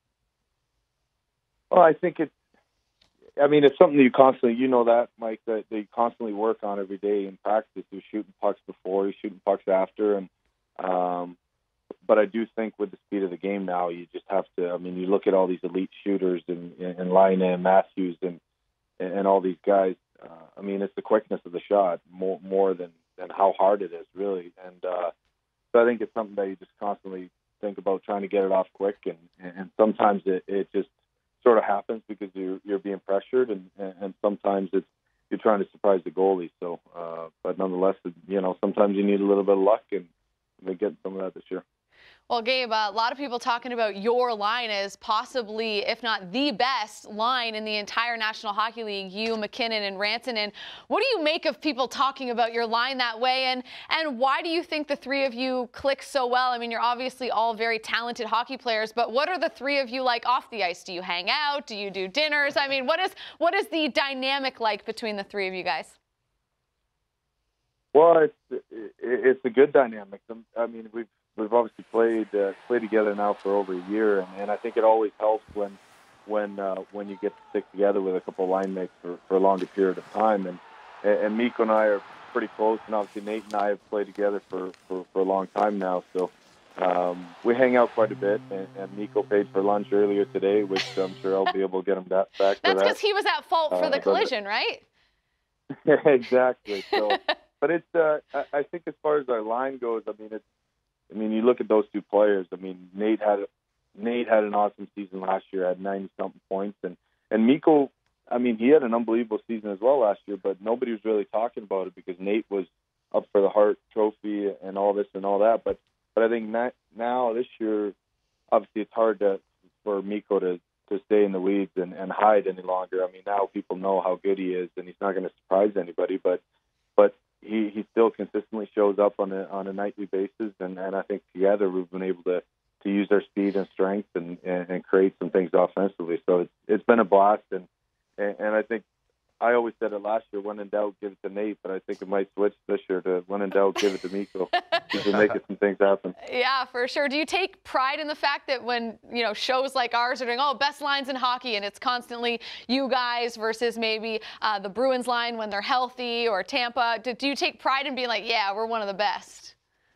Well, I think it's something you constantly, that, Mike, that you constantly work on every day in practice. You're shooting pucks before, you're shooting pucks after. And but I do think with the speed of the game now, you just have to, you look at all these elite shooters and Laine and Matthews and all these guys. It's the quickness of the shot more than how hard it is, really. And so I think it's something that you just constantly think about, trying to get it off quick. And sometimes it just sort of happens because you're being pressured, and sometimes you're trying to surprise the goalie. So, but nonetheless, sometimes you need a little bit of luck, and we're getting some of that this year. Well, Gabe, a lot of people talking about your line as possibly, if not the best line in the entire National Hockey League, you, McKinnon, and Rantanen. What do you make of people talking about your line that way, and why do you think the three of you click so well? You're obviously all very talented hockey players, but what are the three of you like off the ice? Do you hang out? Do you do dinners? What is the dynamic like between the three of you guys? Well, it's a good dynamic. We've obviously played together now for over a year, and I think it always helps when you get to stick together with a couple of line mates for a longer period of time. And Mikko and I are pretty close, and obviously Nate and I have played together for a long time now. So we hang out quite a bit, and Mikko paid for lunch earlier today, which I'm sure I'll be able to get him back for that. That's because he was at fault for the collision, right? Exactly. So, but it's I think as far as our line goes, you look at those two players. Nate had an awesome season last year, had 90-something points, and Mikko, he had an unbelievable season as well last year, but nobody was really talking about it because Nate was up for the Hart Trophy and all this and all that. But I think now this year, obviously it's hard for Mikko to stay in the weeds and hide any longer. Now people know how good he is, and he's not going to surprise anybody, but he still consistently shows up on a nightly basis, and I think together we've been able to use their speed and strength and create some things offensively. So it's been a blast, and I think I always said it last year, when in doubt, give it to Nate, but I think it might switch this year to when in doubt, give it to Mikko. He's been making some things happen. Yeah, for sure. Do you take pride in the fact that when, shows like ours are doing, best lines in hockey, and it's constantly you guys versus maybe the Bruins line when they're healthy, or Tampa, do you take pride in being like, yeah, we're one of the best?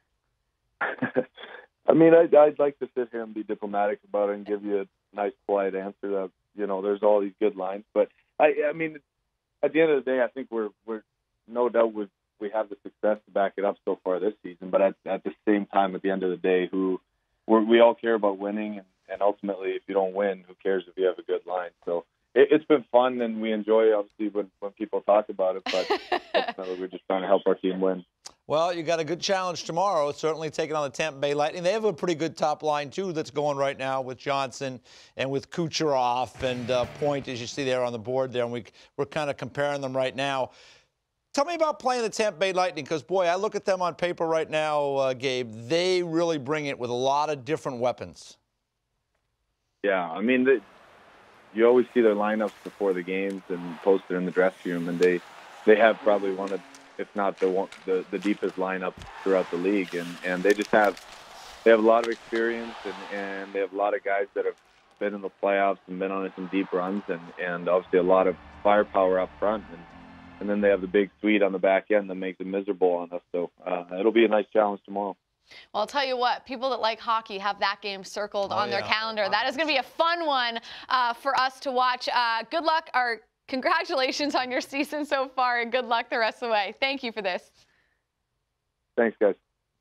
I mean, I'd like to sit here and be diplomatic about it and give you a nice, polite answer that, there's all these good lines. But, I mean, at the end of the day, I think we're no doubt we have the success to back it up so far this season. But at the same time, at the end of the day, we all care about winning, and ultimately, if you don't win, who cares if you have a good line? So it's been fun, and we enjoy, obviously, when people talk about it. But ultimately, we're just trying to help our team win. Well, you got a good challenge tomorrow, certainly taking on the Tampa Bay Lightning. They have a pretty good top line, too, that's going right now with Johnson and with Kucherov and Point, as you see there on the board there. And we're kind of comparing them right now. Tell me about playing the Tampa Bay Lightning, because, boy, I look at them on paper right now, Gabe. They really bring it with a lot of different weapons. Yeah, I mean, you always see their lineups before the games and posted in the dressing room, and they have probably one of, if not the deepest lineup throughout the league, and they have a lot of experience, and they have a lot of guys that have been in the playoffs and been on some deep runs, and obviously a lot of firepower up front, and then they have the big Swede on the back end that makes it miserable on us. So it'll be a nice challenge tomorrow. Well, I'll tell you what, people that like hockey have that game circled on their calendar. That is going to be a fun one for us to watch. Good luck. Congratulations on your season so far, and good luck the rest of the way. Thank you for this. Thanks, guys.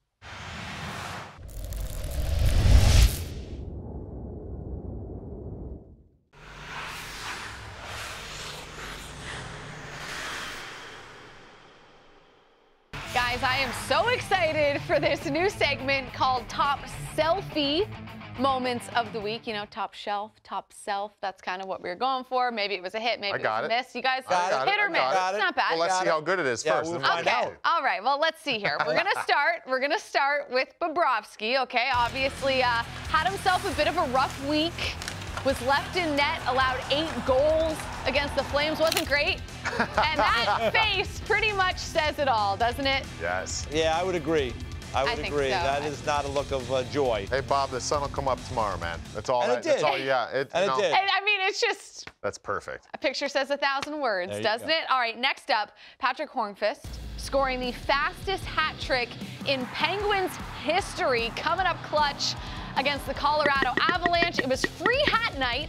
Guys, I am so excited for this new segment called Top Selfie Moments of the Week. Top shelf, top self. That's kind of what we were going for. Maybe it was a hit, maybe it was a miss. You guys, hit or miss? It's not bad. Well, let's see how good it is first. We'll find out. All right. Well, let's see here. We're gonna start with Bobrovsky. Okay. Obviously, had himself a bit of a rough week. Was left in net, allowed 8 goals against the Flames. Wasn't great. And that face pretty much says it all, doesn't it? Yes. Yeah, I would agree. I would agree. So. That is not a look of joy. Hey, Bob, the sun will come up tomorrow, man. That's all. And it did. That's all. Yeah. It did. And I mean, it's just. That's perfect. A picture says 1,000 words, doesn't it? All right. Next up, Patrick Hornqvist scoring the fastest hat trick in Penguins history, coming up clutch against the Colorado Avalanche. It was free hat night.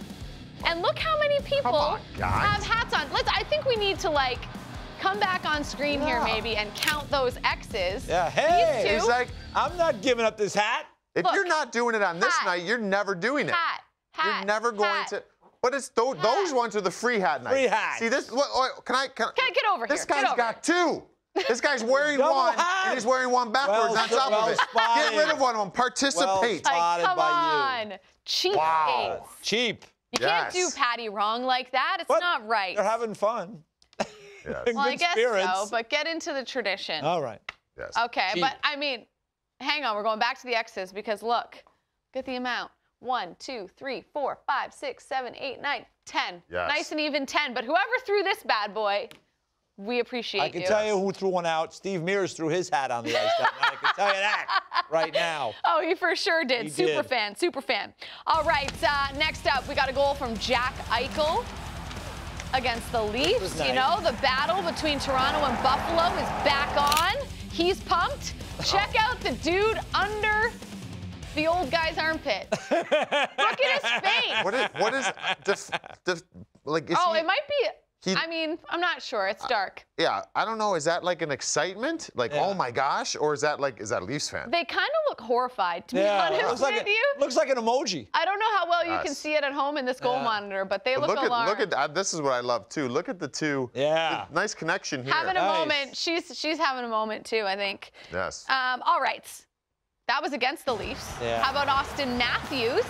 And look how many people have hats on. I think we need to come back on screen here maybe and count those X's. Yeah, hey, These two. He's like, I'm not giving up this hat. If you're not doing it on this night, you're never doing it. You're never going to. But it's those ones are the free hat night. Free hat. See this? Can I get over here? This guy's got 2. This guy's wearing one, and he's wearing one backwards on top of it. Get rid of one of them. Participate. Come on. Cheap Wow. Cheap. You can't do Patty wrong like that. It's not right. They're having fun. Yes. In well, good I guess spirits. so, but get into the tradition. All right. Yes. Okay, Cheap. but I mean, hang on. We're going back to the X's because look at the amount. 1, 2, 3, 4, 5, 6, 7, 8, 9, 10. Yes. Nice and even 10. But whoever threw this bad boy, we appreciate you. I can tell you who threw one out. Steve Mears threw his hat on the ice that night. I can tell you that right now. Oh, he for sure did. He Super did. fan, super fan. All right, next up, we got a goal from Jack Eichel against the Leafs. Nice. You know, the battle between Toronto and Buffalo is back on. He's pumped. Check out the dude under the old guy's armpit. Look at his face. What is like? Is Oh, he, it might be. I mean, I'm not sure. It's dark. Yeah, I don't know. Is that like an excitement? Like, oh my gosh, or is that a Leafs fan? They kind of look horrified, to be honest with you. Looks like an emoji. I don't know how well you can see it at home in this goal monitor, but they look alarmed. Look at this is what I love too. Look at the two. Yeah. Nice connection here. Having a moment. She's having a moment too, I think. Yes. All right. That was against the Leafs. Yeah. How about Austin Matthews?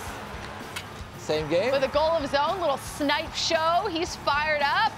Same game. With a goal of his own, little snipe show. He's fired up.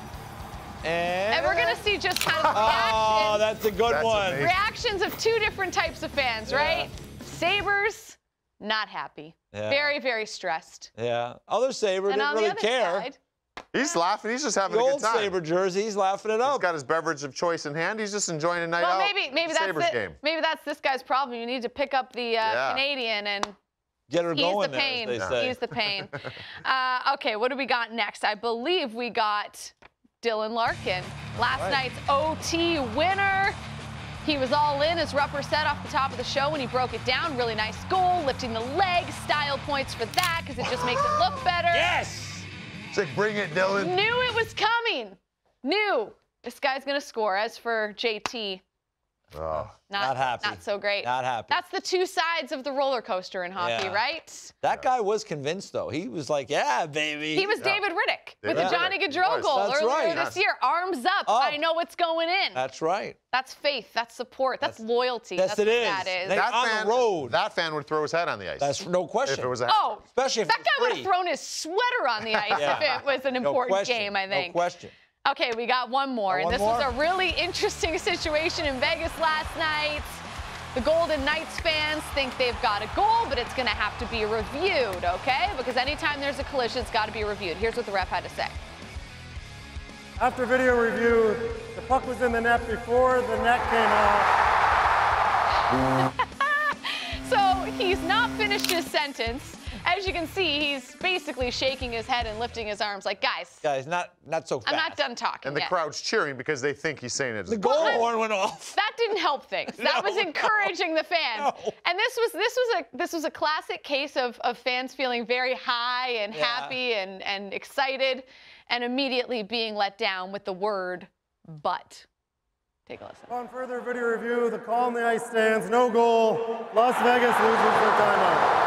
And we're going to see just kind of reactions. Oh, that's a good one. Reactions of 2 different types of fans, right? Sabres not happy. Yeah. Very, very stressed. Yeah. Other Sabre And didn't on the really other care. side, He's laughing. He's just having The a good old time. Sabre jersey, he's laughing it He's up. got his beverage of choice in hand. He's just enjoying a night well, out. maybe that's Sabres it. game. Maybe that's this guy's problem. You need to pick up the Canadian and Get her ease going the there, pain. as they say. Ease the pain. Okay, what do we got next? I believe we got Dylan Larkin, last night's OT winner. He was all in, as Rupper said off the top of the show when he broke it down. Really nice goal, lifting the leg, style points for that because it just makes it look better. Yes! It's like, bring it, Dylan. Knew it was coming. Knew this guy's going to score. As for JT, not happy. Not so great. Not happy. That's the two sides of the roller coaster in hockey, Yeah. right? That guy was convinced, though. He was like, yeah, baby. He was David Riddick with the Riddick. Johnny He Gaudreau was. goal That's earlier right. this year. Arms up. I know what's going in. That's right. That's faith. That's support. That's loyalty. Yes, that's it what is. that is. They- on the road. That fan would throw his head on the ice. That's no question. If it was a Oh, especially if that it guy was would have thrown his sweater on the ice Yeah. if it was an No important question. game, I think. No question. Okay, we got one more. And One this more? was a really interesting situation in Vegas last night. The Golden Knights fans think they've got a goal, but it's going to have to be reviewed, okay? Because anytime there's a collision, it's got to be reviewed. Here's what the ref had to say. After video review, the puck was in the net before the net came off. So he's not finished his sentence. As you can see, he's basically shaking his head and lifting his arms like, guys, not so fast. I'm not done talking And the yet. crowd's cheering because they think he's saying it. The goal horn went off. That didn't help things. That was encouraging the fans. And this was a classic case of fans feeling very high and happy and excited and immediately being let down with the word but. Take a listen. On further video review, the call on the ice stands, no goal. Las Vegas loses their timeout.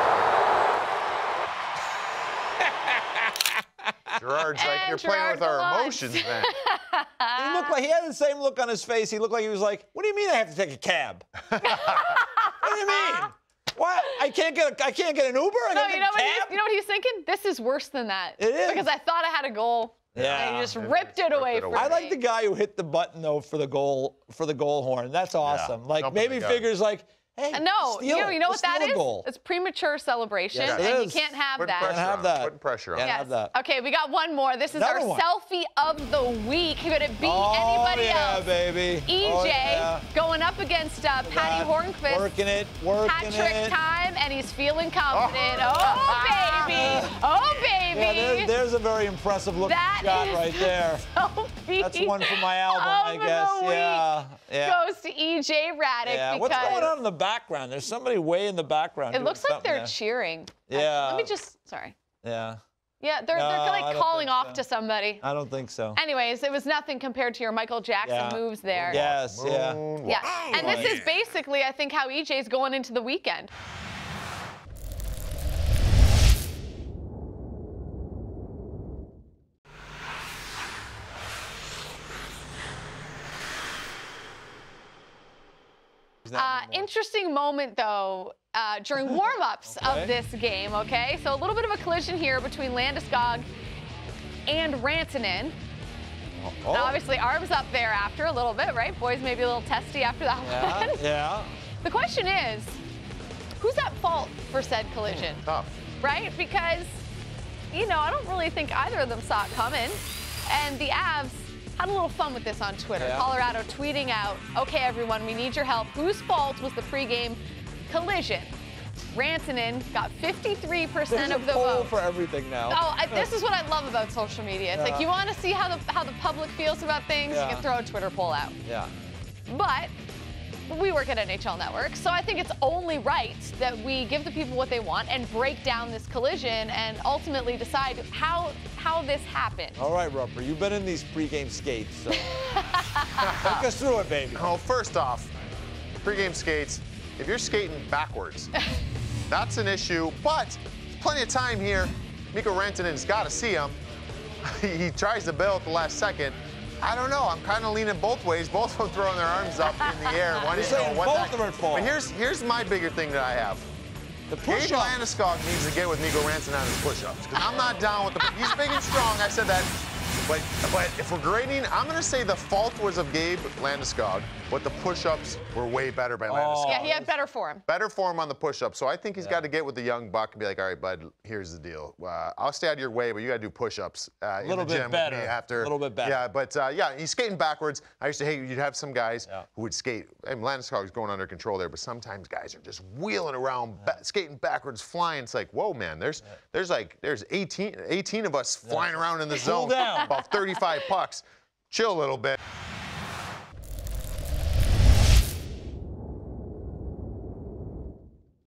Gerard's like, you're playing with our emotions, man. He looked like he had the same look on his face. He looked like he was like, "What do you mean I have to take a cab? What do you mean? What? I can't get an Uber? I No, gotta you get know a cab?" what he's thinking? This is worse than that. It is. Because I thought I had a goal. Yeah. And he just ripped it away from me. I like the guy who hit the button though for the goal horn. That's awesome. Like Jumping maybe the gun. figures like, hey, No, steal you know it. what that Steal a is? goal. It's premature celebration, Yes, it and you is. can't have Putting that. pressure Can't have on. that. Putting pressure on. Can't Yes. have that. Okay, we got one more. This is Another our one. selfie of the week. Could it be Oh, anybody yeah, else? baby. EJ Oh, yeah. going up against Patty Hornquist. Working it. Hat-trick time, and he's feeling confident. Oh, baby. Oh, baby. Yeah, there's a very impressive looking That shot is right there. selfie That's one for my album, I of guess. the week Yeah. goes to EJ Raddick Yeah. because What's going on in the background? There's somebody way in the background. it doing looks like something they're there. cheering. Yeah. Let me just, sorry. Yeah. Yeah, they're No, I like don't calling think off so. to somebody. I don't think so. Anyways, it was nothing compared to your Michael Jackson Yeah. moves there. Yes, yeah. Yeah. And this is basically, I think, how EJ's going into the weekend. Interesting moment, though, during warm-ups of this game, okay? So a little bit of a collision here between Landeskog and Rantanen. Oh. Now, obviously, arms up there after a little bit, right? Boys maybe a little testy after that Yeah, one. yeah. The question is, who's at fault for said collision? Tough. Right? Because, you know, I don't really think either of them saw it coming. And the Avs had a little fun with this on Twitter. Yeah. Colorado tweeting out, okay, everyone, we need your help. Whose fault was the pregame collision? Rantanen got 53% There's of a the poll vote. for everything now. Oh, this is what I love about social media. It's like you want to see how the public feels about things, Yeah. you can throw a Twitter poll out. Yeah. But we work at NHL Network, so I think it's only right that we give the people what they want and break down this collision and ultimately decide how this happened. All right, Rupper, you've been in these pregame skates, so take us through it, baby. Oh, first off, pregame skates, if you're skating backwards, that's an issue, but plenty of time here. Mikko Rantanen's got to see him. He tries to bail at the last second. I don't know. I'm kind of leaning both ways. Both of them throwing their arms up in the air. You're saying both of them are at fault. But here's my bigger thing that I have. The Gabe push-up. Landeskog needs to get with Mikko Rantanen on his push-ups. Because I'm not down with the. He's big and strong. I said that. But if we're grading, I'm going to say the fault was of Gabe Landeskog, but the push-ups were way better by Landeskog. Yeah, he had better form. Better form on the push-ups. So I think he's got to get with the young buck and be like, all right, bud, here's the deal. I'll stay out of your way, but you got to do push-ups in the gym with me after. A little bit better. Yeah, but yeah, he's skating backwards. I used to hate you'd have some guys who would skate. I mean, Landeskog's going under control there, but sometimes guys are just wheeling around, skating backwards, flying. It's like, whoa, man, there's 18 of us flying around in the zone. Cool down. About 35 pucks. Chill a little bit.